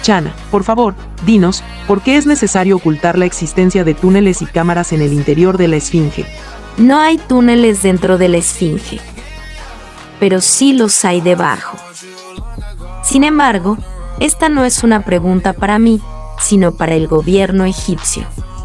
Chana, por favor, dinos, ¿por qué es necesario ocultar la existencia de túneles y cámaras en el interior de la Esfinge? No hay túneles dentro de la Esfinge, pero sí los hay debajo. Sin embargo, esta no es una pregunta para mí, sino para el gobierno egipcio.